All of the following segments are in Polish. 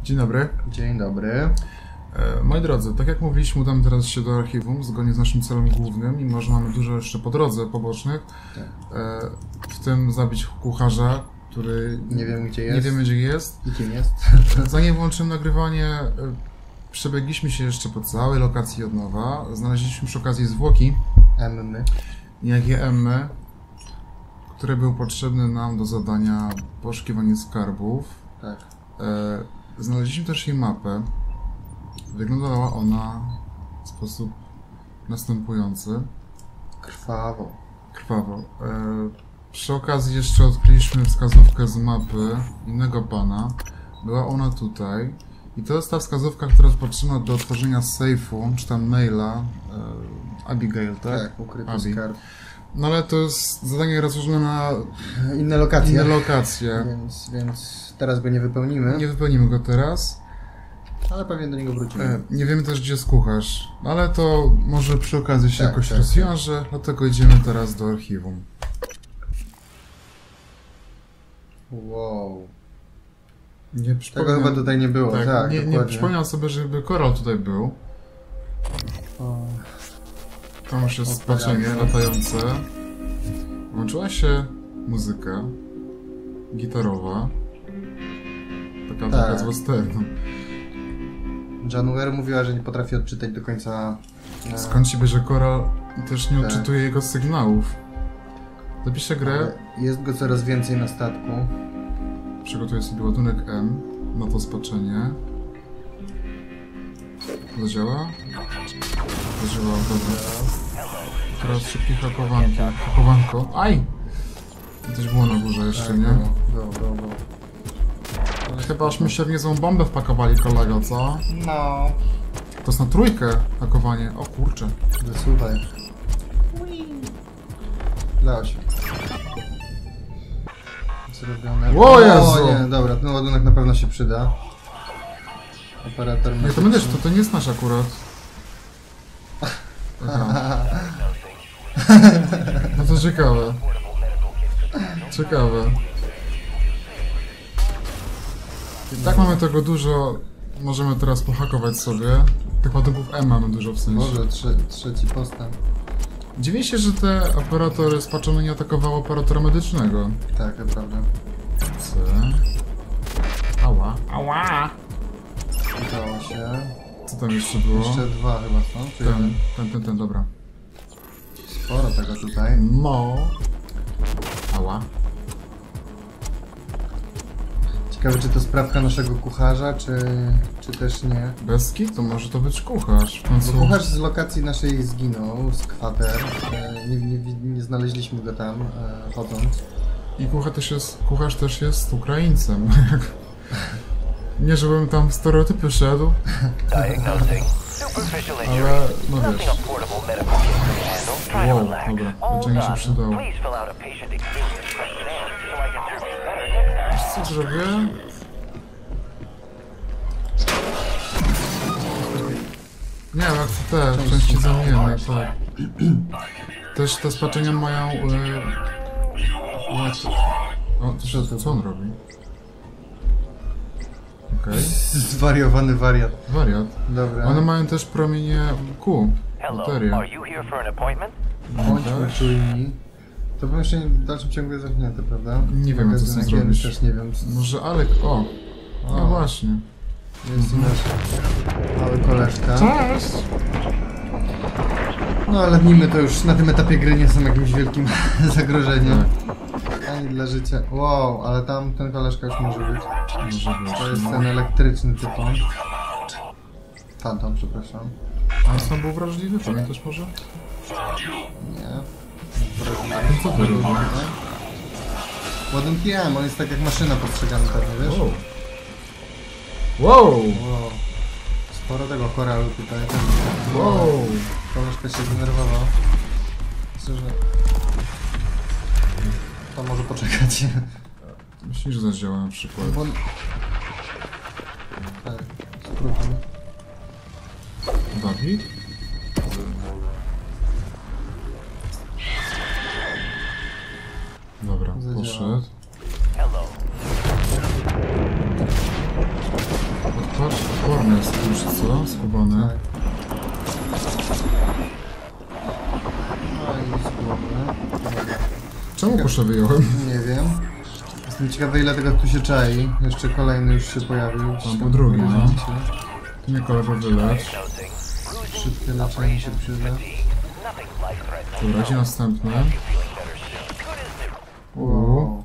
Dzień dobry. Dzień dobry. Moi drodzy, tak jak mówiliśmy, udamy teraz się do archiwum zgodnie z naszym celem głównym, mimo że mamy dużo jeszcze po drodze pobocznych, w tym zabić kucharza, który nie wiemy gdzie jest. Nie wiemy gdzie jest. I kim jest. Zanim włączyłem nagrywanie, przebiegliśmy się jeszcze po całej lokacji od nowa. Znaleźliśmy przy okazji zwłoki niejakie Emmy, które były potrzebne nam do zadania poszukiwania skarbów. Tak. Znaleźliśmy też jej mapę. Wyglądała ona w sposób następujący. Krwawo. Krwawo. Przy okazji jeszcze odkryliśmy wskazówkę z mapy innego pana. Była ona tutaj. I to jest ta wskazówka, która jest potrzebna do otworzenia sejfu, czy tam maila Abigail, tak? Tak, ukryty Abi. skarb. No ale to jest zadanie rozłożone na Inne lokacje. Więc teraz go nie wypełnimy. nie wypełnimy go teraz. Ale pewnie do niego wrócimy. Nie wiemy też gdzie jest kucharz, ale to może przy okazji się jakoś tak. rozwiąże, dlatego idziemy teraz do archiwum. Wow. Nie Tego chyba tutaj nie było. Tak, nie przypomniał sobie, żeby koral tutaj był. Tam już jest spaczenie latające. Włączyła się muzyka gitarowa. Taka z westernu. January mówiła, że nie potrafi odczytać do końca. Skąd się bierze koral i też nie odczytuje jego sygnałów. Zapiszę grę. Jest go coraz więcej na statku. Przygotuję sobie ładunek M na to spaczenie. Zadziała? Zadziała, dobra. Teraz szybkie hakowanko. Aj! Coś było na górze jeszcze, nie? Było. Chyba ażśmy się w niezłą bombę wpakowali, kolego, co? No. To jest na trójkę hakowanie. O kurczę. Wysuwaj. Dało się. Zrobione. O Jezu! Nie, dobra, ten ładunek na pewno się przyda. Operator Nie, to będziesz, to nie jest nasz akurat. Aha. No to ciekawe. Ciekawe. I tak mamy tego dużo, możemy teraz pohakować sobie. Tych ładunków M mamy dużo w sensie. Może trzeci postęp. Dziwię się, że te operatory spaczone nie atakowały operatora medycznego. Tak, to prawda. C. Ała. Ała! Udało się. Co tam jeszcze było? Jeszcze dwa chyba są, czy jeden? Ten, dobra. Sporo tego tutaj. No. Ała. Ciekawe, czy to sprawka naszego kucharza, czy też nie. Bez kitu, może to być kucharz. W końcu... Bo kucharz z lokacji naszej zginął, z kwater. Nie znaleźliśmy go tam chodząc. I kucharz też jest Ukraińcem. Nie, żebym tam w stereotypy szedł. Ale, no wiesz. Wow, dobra, leczenie się przydało. Wiesz co zrobię? Nie, jak te części zamienne, tak. Też te spaczenia mają... O, co on robi? Okej. Zwariowany wariat. Wariat. Dobra. One mają też promienie Q. Baterie. Bądźmy czujni. To było jeszcze w dalszym ciągu jest zamknięte, prawda? Nie wiem, co z tym zrobić. Też nie wiem. Może Alek... O! No właśnie. Jest nasz mały koleżka. Cześć! No ale nimy to już na tym etapie gry nie są jakimś wielkim zagrożeniem. Ani dla życia. Wow, ale tam ten koleżka już może być. To jest ten elektryczny typon. Fantom, przepraszam. A on sam był wrażliwy, pamiętasz może? Nie. Co ty robisz? Ładunki M, on jest tak jak maszyna postrzegany pewnie, wiesz? Wow! Wow. Sporo tego koralu tutaj. Wow! Koleżka się zdenerwował. Myślę, że... To może poczekać. Myślisz, że zadziała na przykład? Bo... Tak, spróbuj. Dawid? Dobra, poszedł. On jest już co? Skubany. Tak. No i z głowy. Dobra. Czemu kuszę wyjąłem? Nie wiem. Jestem ciekawy, ile tego tu się czai. Jeszcze kolejny już się pojawił. Tam był drugi, no. Ty mnie kolego wylecz. Szybkie leczenie się przyda. Dobra, gdzie następny? Wow.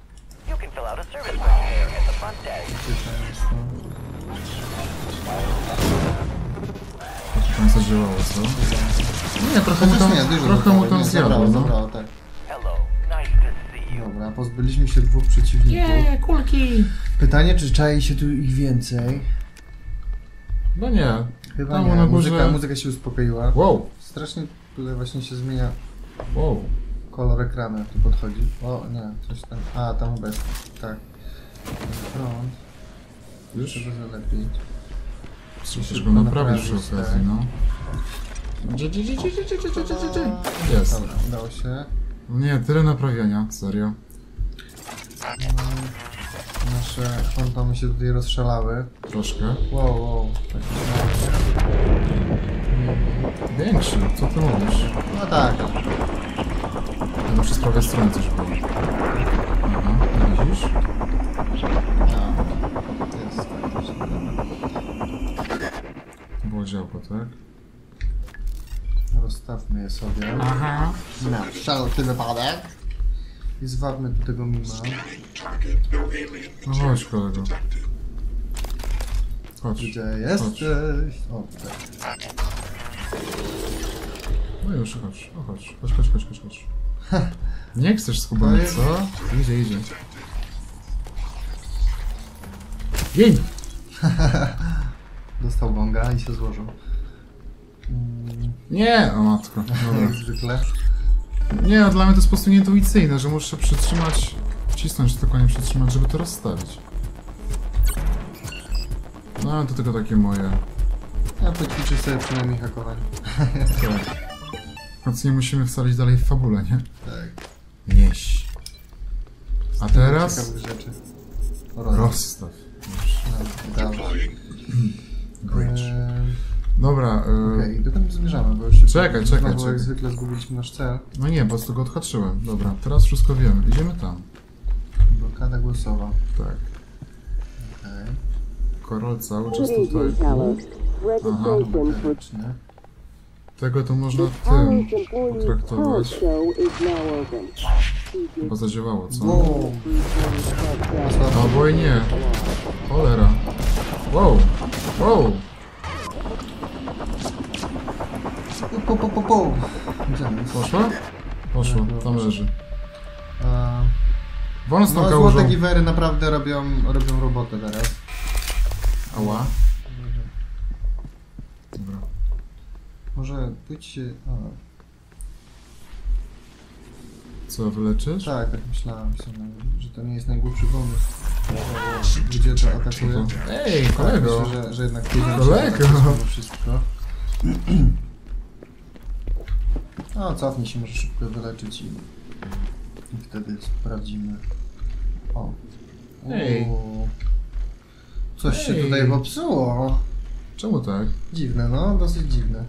To tam zadziałało, co? Nie, trochę mu tam, Nie, dużo trochę mu zabrało, tam nie, zjadło, zabrało, no. zabrało, tak. Dobra, pozbyliśmy się 2 przeciwników. Kulki! Pytanie, czy czai się tu ich więcej? No nie. Chyba Tam nie, na górze... muzyka się uspokoiła. Wow, Strasznie tutaj właśnie się zmienia wow. kolor ekranu, jak tu podchodzi. O, nie, coś tam. A, tam chyba jest. Tak. Front. Już? Trzeba lepiej. Musisz go naprawić przy naprawić, okazji, tak. no. Jest. Dobra, udało się. Nie, tyle naprawiania, serio. Nasze fantomy się tutaj rozszalały. Troszkę. Wow. Tak Większy, co ty mówisz? no tak. No przez prawej strony coś było. Aha, widzisz? No, jest faktycznie. To było działko, tak? Rozstawmy je sobie. Aha. Na wszelki wypadek. I zwabmy do tego mima. No chodź, kolego. Chodź. Gdzie jesteś? O, tutaj. No już, chodź. O, chodź. Chodź. Nie chcesz skubany, No jest- co? Idzie. Jej! Dostał gonga i się złożył. Nie! O matko. Dobra. Jak zwykle. Nie, no dla mnie to jest po prostu nieintuicyjne, że muszę przytrzymać, wcisnąć tylko nie przytrzymać, żeby to rozstawić. No, to tylko takie moje. Ja poćwiczę sobie przynajmniej hakowanie. Tak. Więc nie musimy wcale iść dalej w fabule, nie? Tak. Nieś. A teraz Ciekawych rzeczy. rozstaw. Już. Bridge. Dobra, Okej, do tam zmierzamy, bo już się Czekaj. znowu jak zwykle zgubiliśmy nasz cel. no nie, po prostu go odhaczyłem. Dobra, teraz wszystko wiemy. Idziemy tam. Blokada głosowa. Tak. Okej. Korol cały czas Good tutaj. evening, Talos. Registration for Faktycznie. Tego to można the tym Talos Employee Talent potraktować. Show is now open. Chyba zadziałało, co? Wow. Albo i nie. Cholera. Wow. Po. Gdzie on jest? Poszła? Poszło, tam leży. A, Wolno z tą no, kałużą. złote giwery naprawdę robią robotę teraz. Ała. Dobra. Może pójdźcie... A, Co, wyleczysz? tak myślałem sobie, że to nie jest najgłupszy pomysł. Gdzie to atakuje? Ej, kolego. Tak, myślę, że jednak pójdzie Kolego. wszystko. No, cofnij się, może szybko wyleczyć i wtedy sprawdzimy. O. Ej. O. Coś się Ej. tutaj popsuło. Czemu tak? Dziwne, no, dosyć dziwne.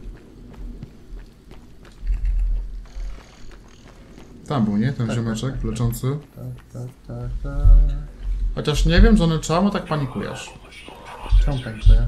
Tam był, nie? Ten Tak, ziomeczek tak. leczący. Tak. Chociaż nie wiem, Johnny, czemu tak panikujesz? Czemu pękuje?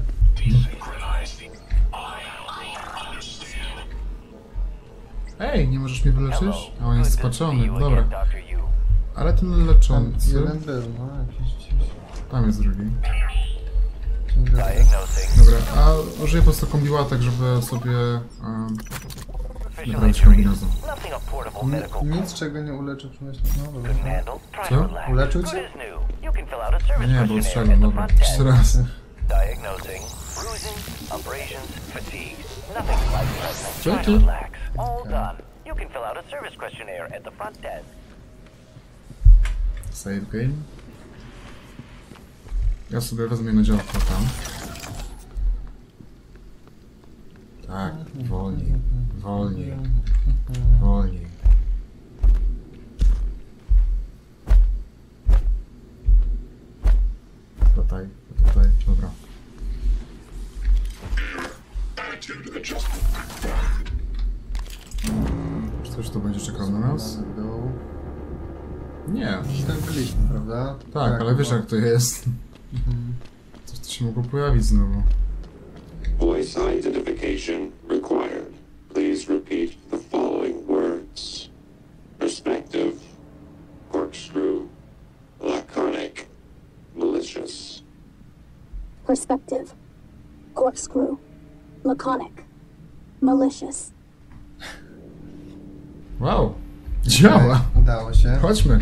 Ej, nie możesz mnie wyleczyć? A on jest spaczony, dobra. Ale ten Tam leczący... jeden był, no, jakiś gdzieś. Tam jest drugi. Ciągle- Dobra, a użyję po prostu kombiłatek, żeby sobie... naprawić kombinezon. Nic czego nie uleczył, przemyślę. No dobra. Co? Uleczył cię? Nie, bo strzelił, dobra. Jeszcze raz. Diagnosing bruising, abrasions, fatigue. Nothing like that. Dzięki. Try to relax. All done. You can fill out a service questionnaire at the front desk. Save game. Ja sobie wezmę na działko tam. Tak, wolniej. Tutaj, dobra. będzie czekał na nas? W dół. Nie. Tak byliśmy, prawda? Tak, ale wiesz jak to jest. Coś tu się mogło pojawić znowu. Voice identification required. Please repeat the following words. Perspective, corkscrew, laconic, malicious. Perspective. Corkscrew. Laconic. Malicious. Wow! Działa! Udało się. Chodźmy.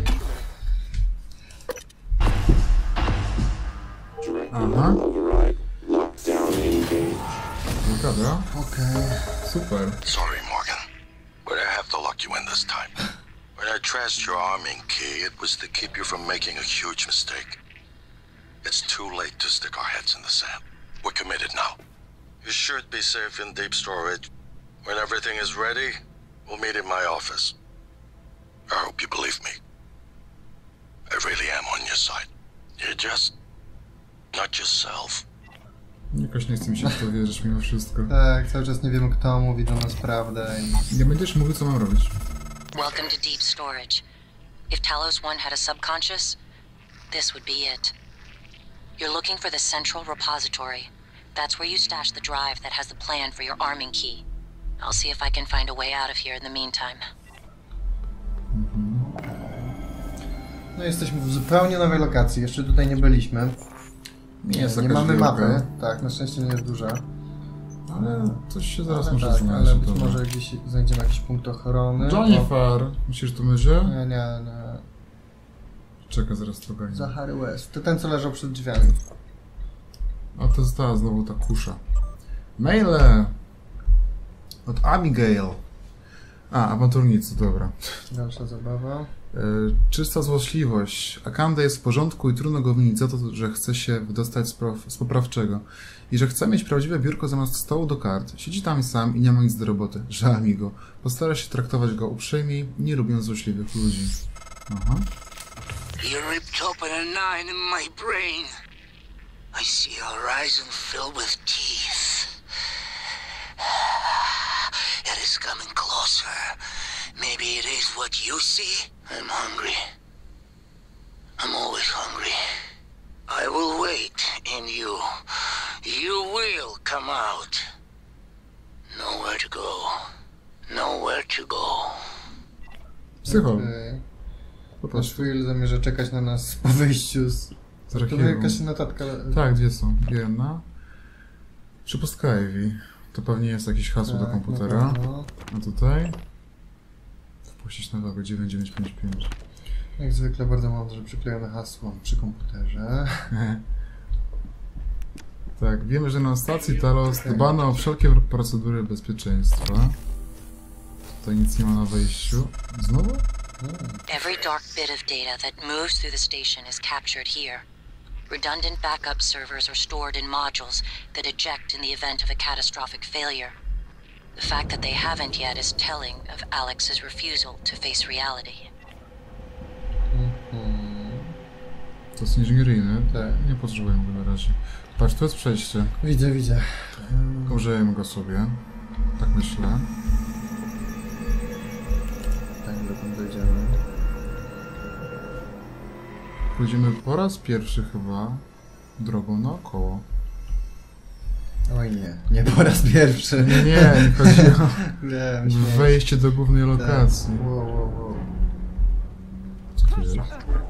Directional override. Lockdown engaged. Blokada. Okej. Super. Sorry, Morgan, but I have to lock you in this time. When I traced your arming key, it was to keep you from making a huge mistake. It's too late to stick our heads in the sand. We're committed now. You should be safe in deep storage. When everything is ready, we'll meet in my office. I hope you believe me. I really am on your side. You're just not yourself. Jakoś nie chce mi się w to wierzyć mimo wszystko. Tak, cały czas nie wiemy kto mówi do nas prawdę i... Nie będziesz mówił co mam robić. Welcome to deep storage. If Talos 1 had a subconscious, this would be it. You're looking for the central repository. That's where you stash the drive that has the plan for your arming key. I'll see if I can find a way out of here in the meantime. No jesteśmy w zupełnie nowej lokacji, jeszcze tutaj nie byliśmy. Nie jest Nie jakaś mamy wielka, mapy, tak, na szczęście nie jest duża. ale coś się zaraz Ale może tak, znaleźć. ale być dobra. może gdzieś znajdziemy jakiś punkt ochrony. Jennifer! Myślisz, że to będzie? Nie, nie. Czekaj, zaraz to gonię. Zachary West. To ten, co leżał przed drzwiami. A to została znowu ta kusza. Maile! Od Abigail. A, awanturnicy, dobra. Dalsza zabawa. Czysta złośliwość. Akanda jest w porządku i trudno go winić za to, że chce się wydostać z poprawczego. I że chce mieć prawdziwe biurko zamiast stołu do kart. Siedzi tam sam i nie ma nic do roboty. Żal mi go. Postara się traktować go uprzejmiej, nie lubiąc złośliwych ludzi. Aha. You ripped open a 9 in my brain. I see a horizon filled with teeth. It is coming closer. Maybe it is what you see. I'm hungry. I'm always hungry. I will wait, and you will come out. Nowhere to go. Nowhere to go. Psychol. Okej. Po Nasz prostu. Will zamierza czekać na nas po wyjściu z... Z To archiwum. jakaś notatka... Tak, dwie są. Jedna. Przepustka Ivy. To pewnie jest jakieś hasło do Tak, komputera. na pewno. A tutaj? Wpuścić na drogę 9955. Jak zwykle bardzo mądrze przyklejone hasło przy komputerze. Tak, wiemy, że na stacji Talos dbano o wszelkie procedury bezpieczeństwa. Tutaj nic nie ma na wejściu. Znowu? Every dark bit of data that moves through the station is captured here. Redundant backup servers are stored in modules that eject in the event of a catastrophic failure. The fact that they haven't yet is telling of Alex's refusal to face reality. To jest inżynieryjny. Tak. Nie potrzebujemy go na razie. Patrz, tu jest przejście. Widzę. Użyjemy go sobie. Tak myślę. Tak, dokąd dojdziemy. Pójdziemy po raz pierwszy chyba drogą naokoło. Oj nie po raz pierwszy. Nie chodzi o Wiem, śmieję się. wejście do głównej lokacji. Tak. Wow. Co tu jest?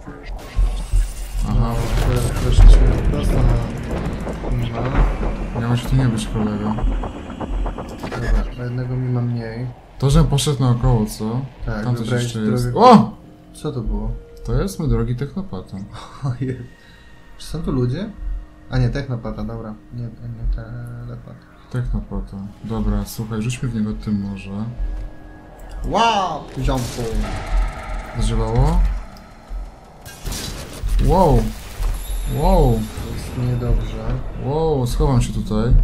Aha, Weszliśmy prosto na... Mima. miało się tu nie być, kolego. Dobra, na jednego mima mniej. To, że poszedł naokoło, co? Tak, Tam coś wybrałeś jeszcze jest. drogę- O! Co to było? To jest mój drogi technopata. Ojej. Czy są tu ludzie? A nie, technopata, dobra. Nie telepata. Technopata. Dobra, słuchaj, rzućmy w niego tym może. Wow! Ziomku. Zażywało? Wow! Wow! Jest niedobrze. Wow, schowam się tutaj.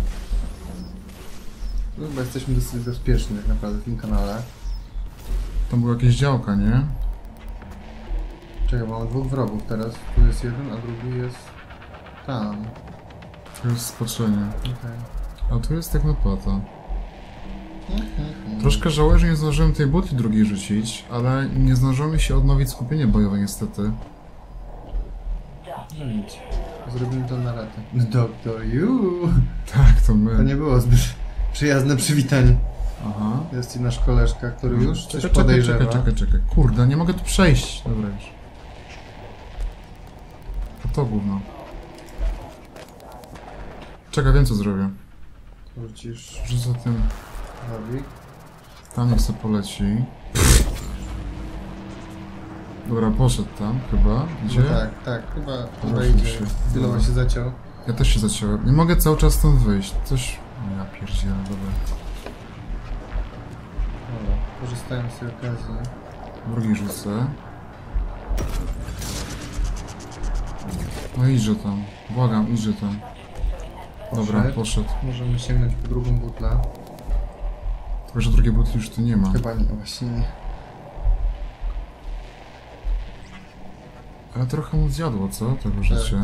No, chyba jesteśmy dosyć bezpieczni tak naprawdę w tym kanale. Tam były jakieś działka, nie? Czekaj, mamy dwóch wrogów teraz. Tu jest jeden, a drugi jest... tam. Tu jest spatrzenie. Okej. A tu jest technopata. Troszkę żałuję, że nie zdążyłem tej butli drugiej rzucić, ale nie zdążyło mi się odnowić skupienie bojowe niestety. No nic. Zrobimy to na ratę. Doktor You! Tak, to my. To nie było zbyt przyjazne przywitanie. Aha. Jest i nasz koleżka, który już coś Czekaj, podejrzewa. czekaj. Kurde, nie mogę tu przejść. Dobra już. To gówno. Czekaj, wiem co zrobię. Rzucisz Rzucę tym. Wawik. Tam niech sobie poleci. Dobra, poszedł tam chyba. Idzie? No tak, chyba Ruszył idzie. się. Chwilowo Dobra. się zaciął. Ja też się zaciąłem. Nie mogę cały czas stąd wyjść. Coś... Ja pierdzielę, dobra. Dobra, korzystając z tej okazji. Drugi rzucę. No idźże tam. Błagam, idźże tam. Dobra, poszedł. Możemy sięgnąć po drugą butlę. Tylko, że drugiej butli już tu nie ma. Chyba nie, właśnie nie. Ale trochę mu zjadło, co? Tego życia.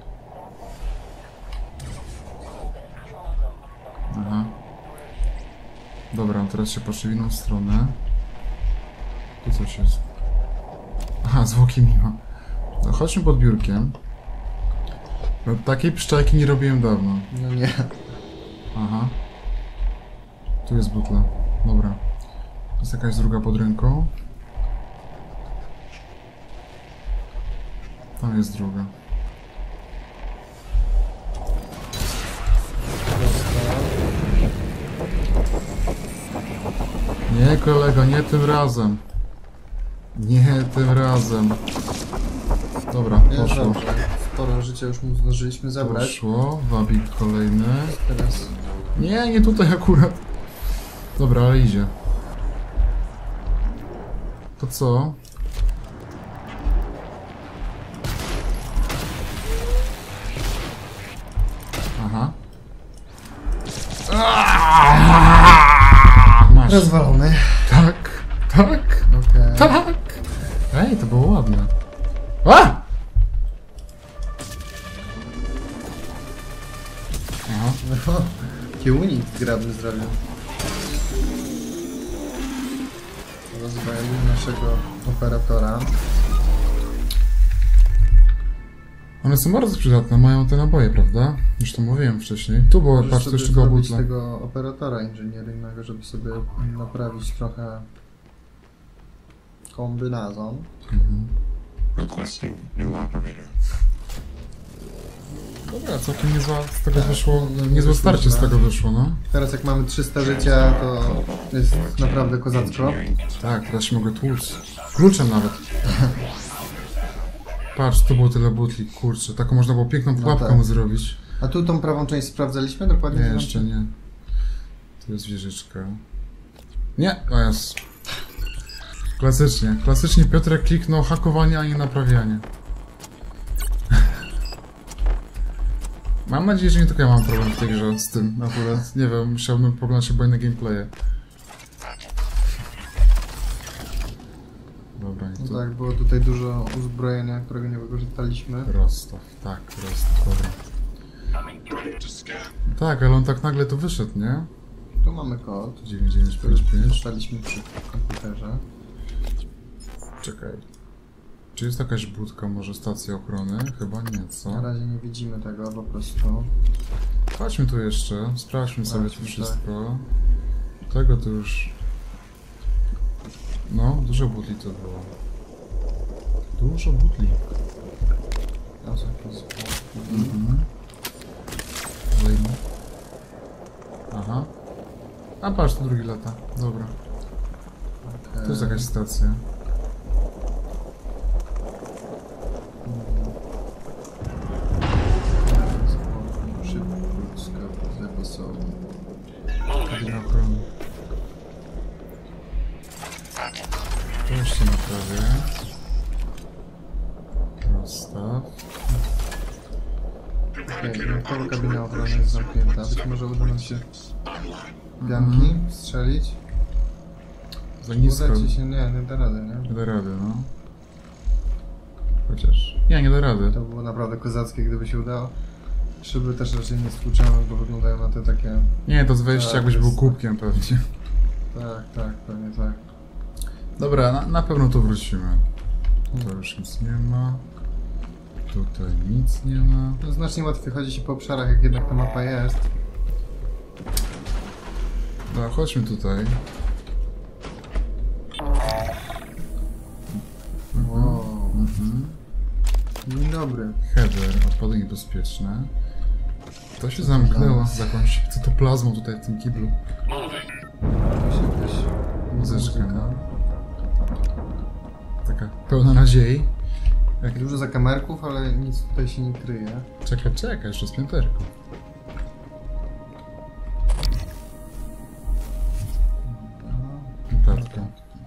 Aha. Dobra, teraz się patrzy w inną stronę. Tu coś jest. Aha, zwłoki mimo. No, chodźmy pod biurkiem. No, takiej pszczajki nie robiłem dawno. No nie. Aha. Tu jest butla. Dobra. Jest jakaś druga pod ręką. Tam jest druga. Nie, kolego, nie tym razem. Nie tym razem. Dobra, Jest poszło. dobrze. Sporo życia już mu zdążyliśmy zabrać. Poszło. Wabik kolejny. Teraz Nie, nie tutaj akurat. Dobra, ale idzie. To co? Aha. Masz. rozwalony. Tak, tak, Okej. tak. Ej, to było ładne. A! Aha. No, jaki unik zgrabny zrobił. Rozwalili naszego operatora. One są bardzo przydatne, mają te naboje, prawda? Już to mówiłem wcześniej. Tu było, Możesz patrz, sobie to jeszcze była zrobić butla. tego operatora inżynieryjnego, żeby sobie naprawić trochę kombinazon. Requesting new operator. Dobra, całkiem niezła z tego wyszło, niezłe starcie z tego wyszło, no. Teraz jak mamy 300 życia, to jest naprawdę kozacko. Tak, teraz się mogę tłuc. Kluczem nawet. Patrz, tu było tyle butli, kurczę. Taką można było piękną pułapką tak. zrobić. A tu tą prawą część sprawdzaliśmy dokładnie? Nie, jeszcze nie. Tu jest wieżyczka. Nie, o jest. Klasycznie. Klasycznie Piotrek kliknął hakowanie, a nie naprawianie. Mam nadzieję, że nie tylko ja mam problem w tej grze z tym akurat. Nie wiem, musiałbym poglądać chyba inne gameplaye. Dobra, i No tu tak, było tutaj dużo uzbrojenia, którego nie wykorzystaliśmy. rozstaw. Tak, rozstaw, dobra. Tak, ale on tak nagle tu wyszedł, nie? Tu mamy kod, 9955. dostaliśmy przy komputerze. Czekaj. Czy jest jakaś budka, może stacja ochrony? Chyba nie, Na co? razie nie widzimy tego po prostu. Chodźmy tu jeszcze, sprawdźmy sobie to Sprawdźmy, wszystko. Tego to już... No, dużo butli to było. Dużo butli. Tam są jakieś zwłoki. Kolejny. Aha. A patrz, to drugi lata. Dobra. Tu jest jakaś stacja. Kabina ochrony. To już się naprawię. Rozstaw. Okej, dodatkowo kabina ochrony jest zamknięta. Być może uda nam się ganki strzelić. Za nisko. Uda ci się, nie da rady, nie? Nie da rady, no. Chociaż... Nie da rady. To było naprawdę kozackie, gdyby się udało. Szyby też raczej nie stłuczamy, bo wyglądają na te takie... Nie, to z wejścia Tak, jakbyś jest- był kubkiem pewnie. Tak, pewnie tak. Dobra, na pewno tu wrócimy. To już nic nie ma. Tutaj nic nie ma. No, znacznie łatwiej chodzi się po obszarach, jak jednak ta mapa jest. Dobra, chodźmy tutaj. Wow. Dzień dobry. Header, odpady niebezpieczne. To się zamknęło z jakąś cytoplazmą tutaj w tym kiblu. Muzyczka, no. Taka pełna nadziei. Jak... Dużo zakamarków, ale nic tutaj się nie kryje. Czekaj, jeszcze z pięterką. Notatka.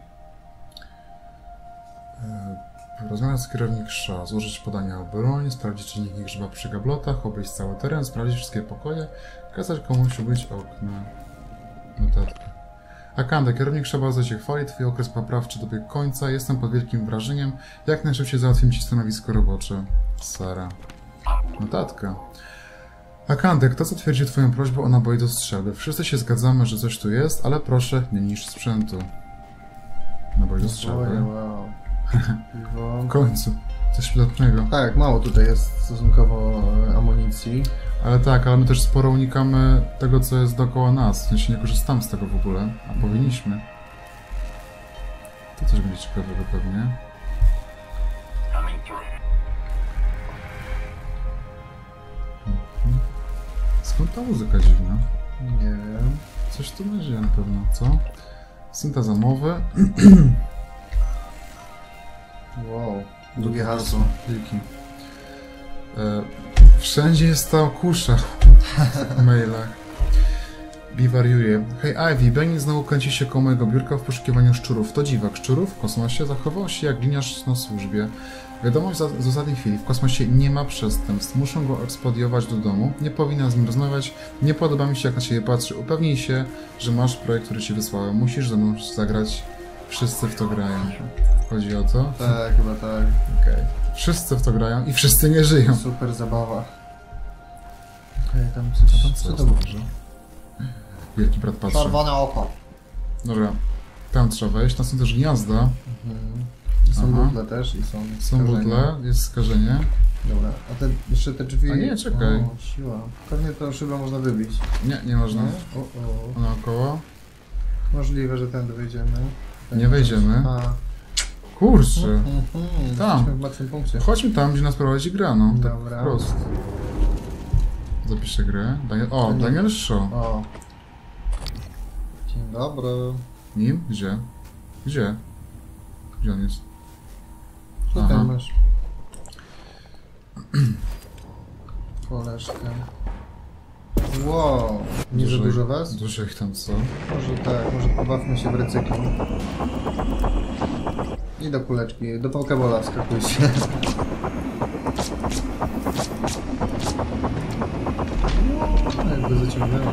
Rozmawiać z kierownik SZA, złożyć podania o broń, sprawdzić, czy nikt nie grzyba przy gablotach, obejść cały teren, sprawdzić wszystkie pokoje, kazać komuś umyć okna. Notatka. Akanda, kierownik SZA bardzo cię chwali, twój okres poprawczy dobiegł końca, jestem pod wielkim wrażeniem, jak najszybciej załatwimy ci stanowisko robocze. Sara. Notatka. Akandek, kto zatwierdził twoją prośbę o naboje do strzelby? Wszyscy się zgadzamy, że coś tu jest, ale proszę, nie niszcz sprzętu. Naboj do strzelby. Wow. W końcu. Coś przydatnego. Tak, mało tutaj jest stosunkowo amunicji. Ale my też sporo unikamy tego, co jest dookoła nas. W sensie nie korzystamy z tego w ogóle, a powinniśmy. To też będzie ciekawego pewnie. Skąd ta muzyka dziwna? Nie wiem. Coś tu będzie na pewno, co? Synteza mowy. Wow, długie hasło. Dzięki. Wszędzie jest ta kusza w mailach. Bi wariuje. Hej Ivy, Benny znowu kręci się koło mojego biurka w poszukiwaniu szczurów. To dziwak. Szczurów w kosmosie zachował się jak gliniarz na służbie. Wiadomość z ostatniej chwili. W kosmosie nie ma przestępstw. Muszą go ekspediować do domu. Nie powinna z nim rozmawiać. Nie podoba mi się, jak na ciebie patrzy. Upewnij się, że masz projekt, który ci wysłałem. Musisz ze mną zagrać. Wszyscy w to grają. Chodzi o to? Tak, chyba tak. Okej. Wszyscy w to grają i wszyscy nie żyją. Super zabawa. Okej, tam coś... Co to może? Wielki brat patrzy. Czerwone oko. Dobra. Tam trzeba wejść. Tam są też gniazda. Są butle też i są Są butle, jest skażenie. Dobra, a jeszcze te drzwi... A nie, czekaj. O, siła. Pewnie tą szybę można wybić. Nie można. O. Naokoło. Możliwe, że tędy wejdziemy. Nie wejdziemy. A. Kurczę. Tam. Jesteśmy w martwym punkcie. Chodźmy tam, gdzie nas prowadzi gra, no. Tak Dobra. po prostu. Zapiszę grę. Daniel Shaw. O. Dzień dobry. Nim? Gdzie? Gdzie on jest? Tutaj Aha. masz koleżkę. Wow. Nie za dużo was? Dużo ich tam co? Może tak, może pobawmy się w recykling. I do kuleczki, do Pokebola wskakujcie. Jakby zaciągnęło.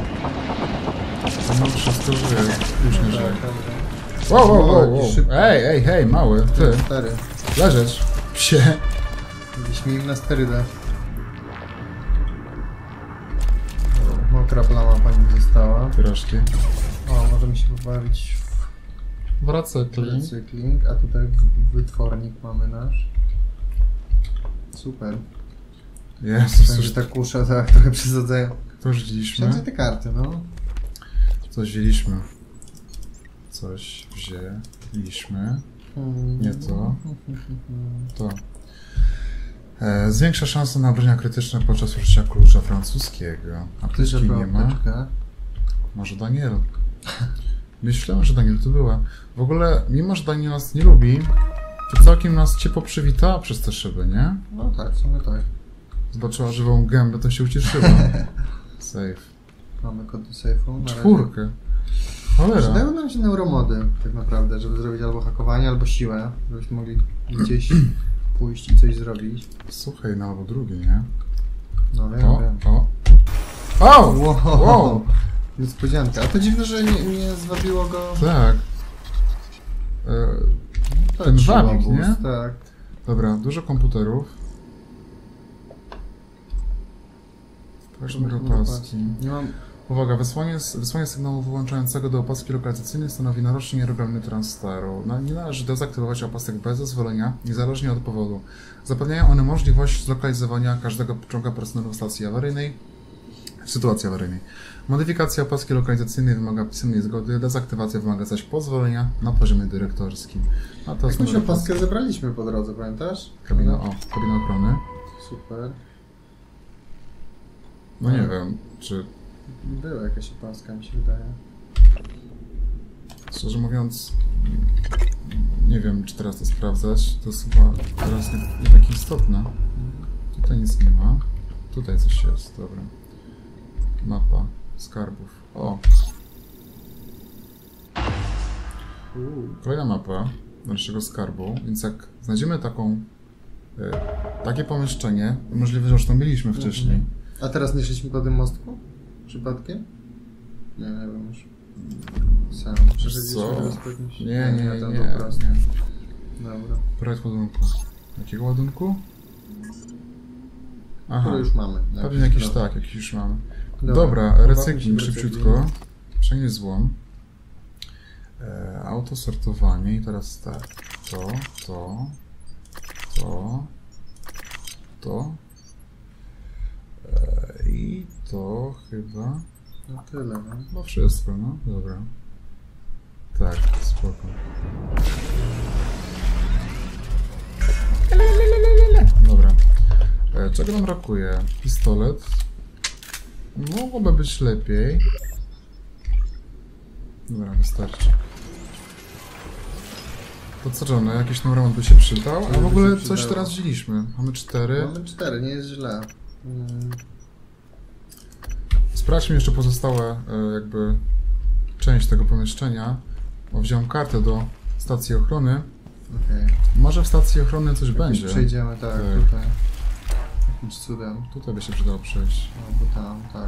No wszystko żyje. Już nie żyje. Tak, Wow. jakiś szybki. Ej, mały, ty. Stary. Leżeć. Psie. Jakiś mi na sterydach. Mokra plama pani została. Pyrożki. O, możemy się pobawić w Recykling. recykling, a tutaj wytwornik mamy nasz. Super. Jezus, Także ta kusza tak trochę przesadzają. to już wzięliśmy. Wszędzie te karty, no. Coś wzięliśmy. Coś wzięliśmy. Nie to. To. Zwiększa szanse na obrażenia krytyczne podczas użycia klucza francuskiego. Apteczki nie ma. Może Daniel. Myślałem, że Daniel tu była. W ogóle, mimo że Daniel nas nie lubi, to całkiem nas ciepło przywitała przez te szyby, nie? No tak, w sumie tak. Zobaczyła żywą gębę, to się ucieszyła. Safe. Mamy kod do sejfu. 4. Cholera. Przydały nam się neuromody, tak naprawdę, żeby zrobić albo hakowanie, albo siłę, żebyśmy mogli gdzieś pójść i coś zrobić. Słuchaj, no albo drugie, nie? No wiem, wiem. O! Wow! Niespodzianka. A to dziwne, że nie zwabiło go... Tak. Ten wabik, obóz, nie? Tak. Dobra, dużo komputerów. Sprawdźmy do paski. Nie mam... Uwaga, wysłanie sygnału wyłączającego do opaski lokalizacyjnej stanowi naruszenie regulaminu transferu. Nie należy dezaktywować opasek bez zezwolenia, niezależnie od powodu. Zapewniają one możliwość zlokalizowania każdego członka personelu stacji awaryjnej w sytuacji awaryjnej. Modyfikacja opaski lokalizacyjnej wymaga pisemnej zgody, dezaktywacja wymaga zaś pozwolenia na poziomie dyrektorskim. A to Jakąś opaskę zebraliśmy po drodze, pamiętasz? Kabina ochrony. Super. No nie wiem, czy... Była jakaś opaska, mi się wydaje. Szczerze mówiąc, nie wiem, czy teraz to sprawdzać. To jest chyba teraz nie tak istotne. Tutaj nic nie ma. Tutaj coś jest, dobra. Mapa skarbów. O! Kolejna mapa naszego skarbu, więc jak znajdziemy takie pomieszczenie, możliwe, że już tam byliśmy wcześniej. A teraz nie szliśmy po tym mostku? Przypadkiem? Nie wiem już. Sam. Co? Nie. Dobra. Projekt ładunku. Jakiego ładunku? Aha. Który już mamy. Pewnie jakiś jakiś już mamy. Dobra, recykling szybciutko. Przenieść złom. Autosortowanie i teraz tak. To. I to chyba... No tyle, no. Chyba wszystko, no. Dobra. Tak, spoko. Dobra. Czego nam brakuje? Pistolet. Mogłoby być lepiej. Dobra, wystarczy. To co, Johnny? Jakiś tam remont by się przydał? A w ogóle coś teraz wzięliśmy. Mamy 4. Mamy 4, nie jest źle. Sprawdźmy jeszcze pozostałe jakby część tego pomieszczenia. Bo wziąłem kartę do stacji ochrony. Okay. Może w stacji ochrony coś będzie. Przejdziemy, tak, tutaj. Jakimś cudem. Tutaj by się przydało przejść. Albo tam, tak.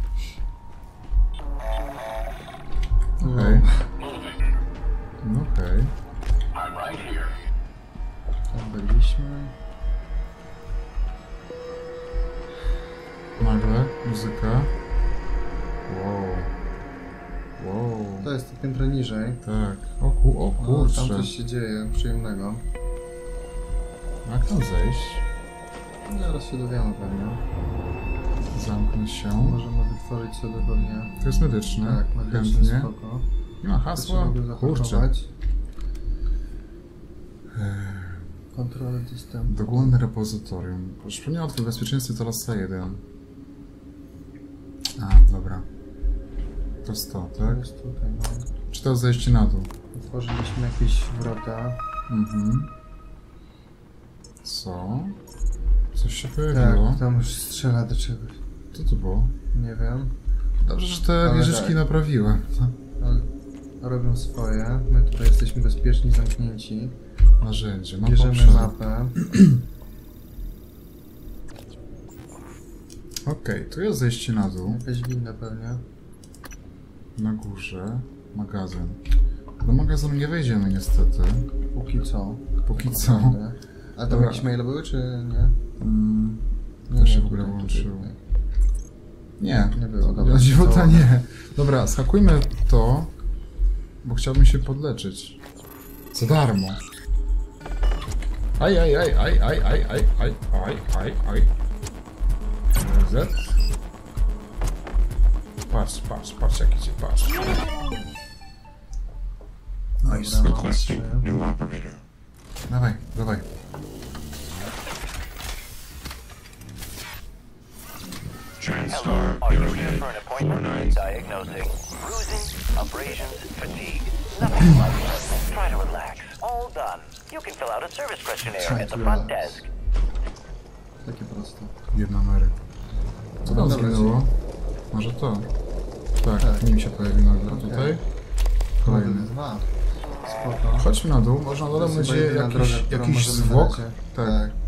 Okej. No okej. Tam byliśmy. Nagle muzyka. Wow. To jest to piętro niżej. Tak. O kurczę. Tam coś się dzieje przyjemnego. Jak tam zejść? Zaraz się dowiemy pewnie. Zamknę się. Możemy wytworzyć sobie pewnie. To jest medyczne. Tak, medyczne, chętnie. spoko. Nie ma hasła? Kurczę. Kontrolę dostępu. Dogłębne repozytorium. Przypomniał o bezpieczeństwie to raz 1. A, dobra. To jest to, tak? Jest tutaj, no. Czy to jest zejście na dół? Otworzyliśmy jakieś wrota. Co? Coś się pojawiło. Tak, tam już strzela do czegoś. Co to było? Nie wiem. Dobrze, że te wieżyczki naprawiły. Ale robią swoje. My tutaj jesteśmy bezpieczni, zamknięci. Narzędzie. Bierzemy mapę. Okej, tu jest zejście na dół. Jakaś winda pewnie. Na górze. Magazyn. Do magazynu nie wejdziemy niestety. Póki co. A tam jakieś maile były, czy nie? To się w ogóle włączyło. Nie. Nie było, dobra. Na dziwota nie. Dobra, schakujmy to, bo chciałbym się podleczyć. Za darmo. Aj. Z. Patrz jak idzie, patrz. Nice. Requesting new operator. Dawaj. TranStar Are you here for an 08 appointment? 49. Diagnosing bruising, abrasions, fatigue. Nothing like it. Try to relax. All done. You can fill out a service questionnaire at the front desk. Takie proste. Jedna Mary. Co tam zginęło? Może to? Tak, nim się pojawi nagle. Tutaj? Kolejny. 2. Spoko. Chodźmy na dół, może na dole będzie jakiś zwłok. Tak.